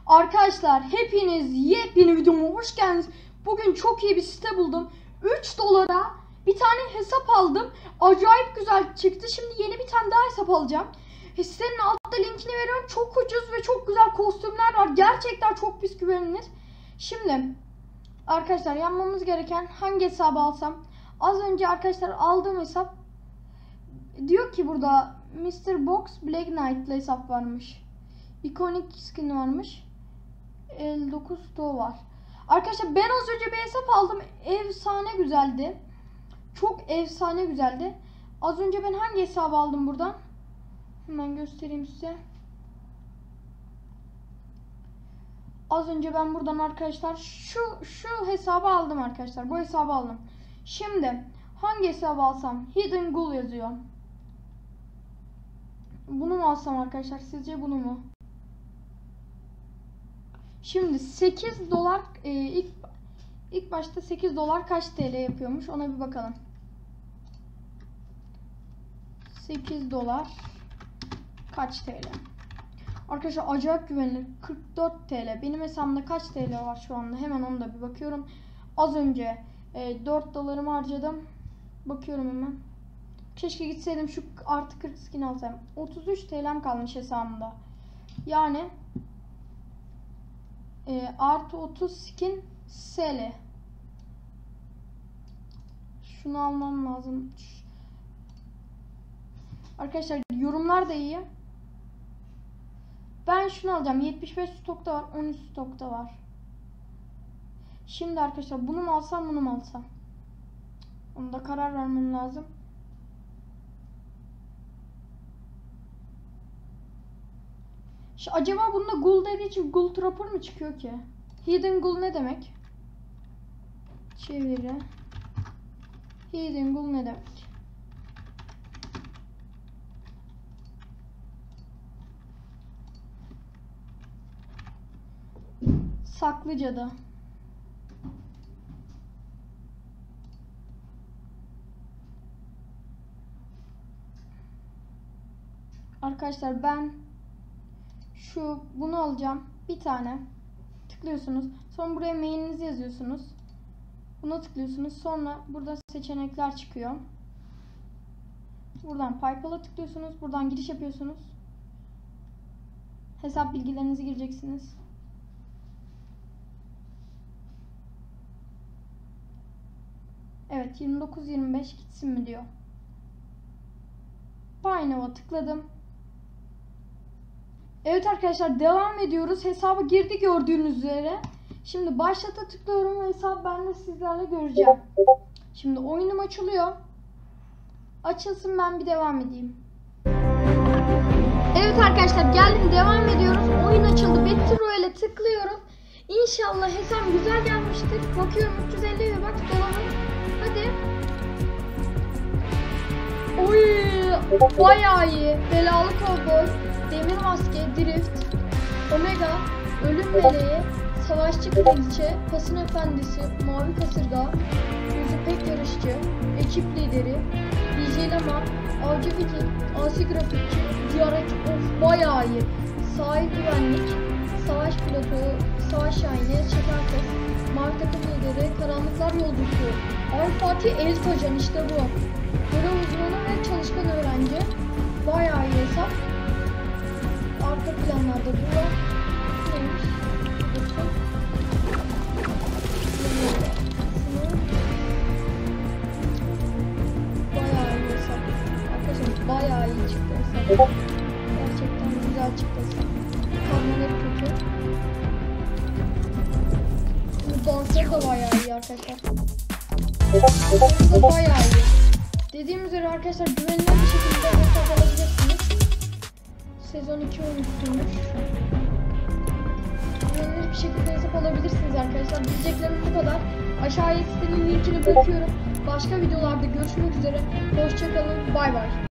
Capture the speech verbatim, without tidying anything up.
Arkadaşlar hepiniz yepyeni videoma hoş geldiniz. Bugün çok iyi bir site buldum. üç dolara bir tane hesap aldım. Acayip güzel çıktı. Şimdi yeni bir tane daha hesap alacağım. Sitenin altta linkini veriyorum. Çok ucuz ve çok güzel kostümler var. Gerçekten çok pis güvenilir. Şimdi arkadaşlar yapmamız gereken hangi hesabı alsam? Az önce arkadaşlar aldığım hesap diyor ki burada mister Box Black Knight'lı hesap varmış. Ikonik skin varmış. elli dokuz sto var. Arkadaşlar ben az önce bir hesap aldım. Efsane güzeldi. Çok efsane güzeldi. Az önce ben hangi hesabı aldım buradan? Hemen göstereyim size. Az önce ben buradan arkadaşlar şu şu hesabı aldım arkadaşlar. Bu hesabı aldım. Şimdi hangi hesabı alsam? Hidden Ghoul yazıyor. Bunu mu alsam arkadaşlar? Sizce bunu mu? Şimdi sekiz dolar e, ilk ilk başta sekiz dolar kaç T L yapıyormuş? Ona bir bakalım. sekiz dolar kaç T L? Arkadaşlar acayip güvenilir. kırk dört T L. Benim hesabımda kaç T L var şu anda? Hemen onu da bir bakıyorum. Az önce e, dört dolarımı harcadım. Bakıyorum hemen. Keşke gitseydim şu artı kırk skin alsam. otuz üç T L'm kalmış hesabımda. Yani e, artı otuz skin S L. Şunu almam lazım. Arkadaşlar yorumlar da iyi. Ben şunu alacağım. yetmiş beş stokta var. on üç stokta var. Şimdi arkadaşlar bunu mu alsam bunu mu alsam? Onu da karar vermem lazım. Şu, acaba bunda Ghoul dediği için Ghoul Trapper mı çıkıyor ki? Hidden Ghoul ne demek? Çeviri. Hidden Ghoul ne demek? Saklı cadı. Arkadaşlar ben şu bunu alacağım. Bir tane. Tıklıyorsunuz. Sonra buraya mailinizi yazıyorsunuz. Buna tıklıyorsunuz. Sonra burada seçenekler çıkıyor. Buradan PayPal'a tıklıyorsunuz. Buradan giriş yapıyorsunuz. Hesap bilgilerinizi gireceksiniz. Evet, yirmi dokuz yirmi beş gitsin mi diyor. Buy Now'a tıkladım. Evet arkadaşlar devam ediyoruz. Hesabı girdi gördüğünüz üzere. Şimdi başlata tıklıyorum ve hesap ben de sizlerle göreceğim. Şimdi oyunum açılıyor. Açılsın, ben bir devam edeyim. Evet arkadaşlar geldim, devam ediyoruz. Oyun açıldı. Battle Royale'e tıklıyorum. İnşallah hesap güzel gelmiştir. Bakıyorum üç yüz elli ve bak dolarım. Hadi. Oy, bayağı iyi. Belalı kovboy, demir maske, drift, omega, ölüm meleği, savaşçı kraliçe, pasın efendisi, mavi kasırga, yüzü pek yarışçı, ekip lideri, D J Lamar, avcı viking, asi grafikçi, ziyaret, of bayağı iyi. Sahil güvenlik, savaş pilotu, savaş şahini, şeker kız, mavi takım lideri, karanlıklar yolcusu, Ay Fatih El Kocan, işte bu. Görev uzmanı ve çalışkan öğrenci. Bayağı iyi hesap. Arka planlarda duruyor. Neymiş? Dursun. Bayağı iyi hesap. Arkadaşlar bayağı iyi çıktı hesap. Gerçekten güzel çıktı hesap. Kalmaları kötü. Bu dansları da bayağı iyi arkadaşlar. Bu da bayağı iyi. Dediğim üzere arkadaşlar güvenilir bir şekilde hesap alabilirsiniz. Sezon iki olmuşsunuz. Güvenilir bir şekilde hesap alabilirsiniz arkadaşlar. Diyeceklerim bu kadar. Aşağıya sitenin linkini bırakıyorum. Başka videolarda görüşmek üzere. Hoşçakalın. Bay bay.